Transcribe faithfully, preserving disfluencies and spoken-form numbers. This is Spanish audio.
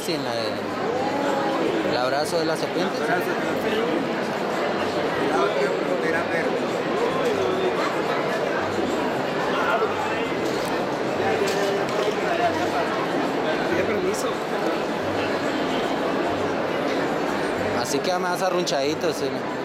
sí, en la de- el abrazo de la serpiente. Abrazo de la serpiente. Cuidado que frontera verde. Pide permiso. Así queda más arrunchadito, sí.